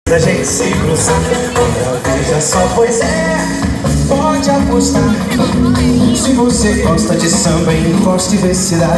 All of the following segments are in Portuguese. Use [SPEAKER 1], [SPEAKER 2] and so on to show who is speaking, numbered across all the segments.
[SPEAKER 1] A gente se cruzar, outra veja só, pois é, pode apostar. Se você gosta de samba, encoste e vê se dá.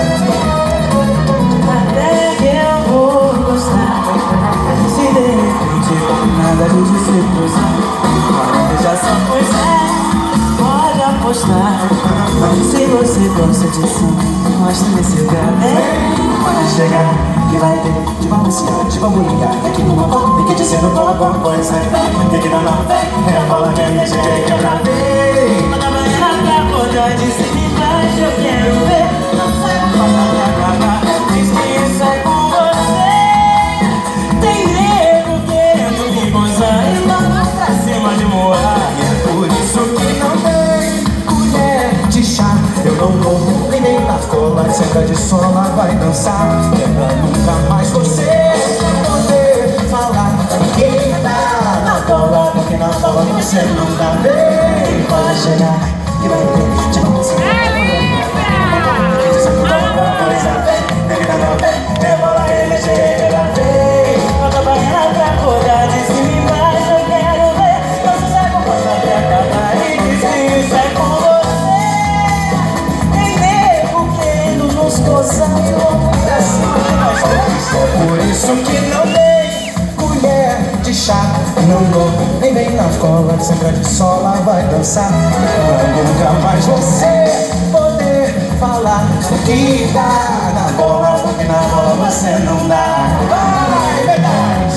[SPEAKER 2] Até que eu vou gostar. Se de repente nada de se cruzar, outra veja só, pois é, pode apostar. Se você gosta de samba, encoste e vê se dá.
[SPEAKER 1] Pode chegar, que vai ter de balancear, de bambulingar. Aqui numa bola, tem que dizer no bola, bola, pois é. Tem que dar na fé, é a bola que a gente quer pra ver.
[SPEAKER 2] Toda manhã pra acordar de cima e embaixo eu quero ver. Não sai com falta pra acabar, diz que isso é com você. Tem nego querendo me gozar e vamos pra cima de morar.
[SPEAKER 1] E é por isso que não tem colher de chá. Eu não vou nem na cola, senta de sola, vai dançar. É pra nunca mais você poder falar que dá na bola, porque na bola você não dá bem. Pode chegar, que vai ter de balançar. É bola que ele chega bem.
[SPEAKER 2] Toda manhã pra acordar de cima e embaixo eu quero ver. Não sai com falta pra acabar e diz que isso é com você. Tem nego querendo nos gozar e vamos pra cima de nós dois.
[SPEAKER 1] Por isso que não tem colher de chá. Não dou nem vem na cola, senta de sola, vai dançar. Pra nunca mais você poder falar que dá na bola, porque na bola você não dá. Vai, verdade!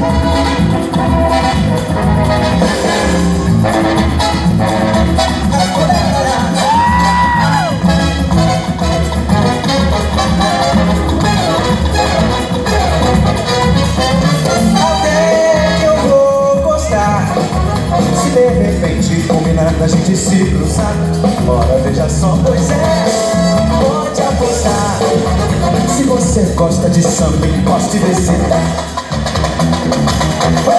[SPEAKER 1] De repente, combinado a gente se cruzar. Bora, veja só, pois é, pode apostar. Se você gosta de samba, encoste e vê se dá.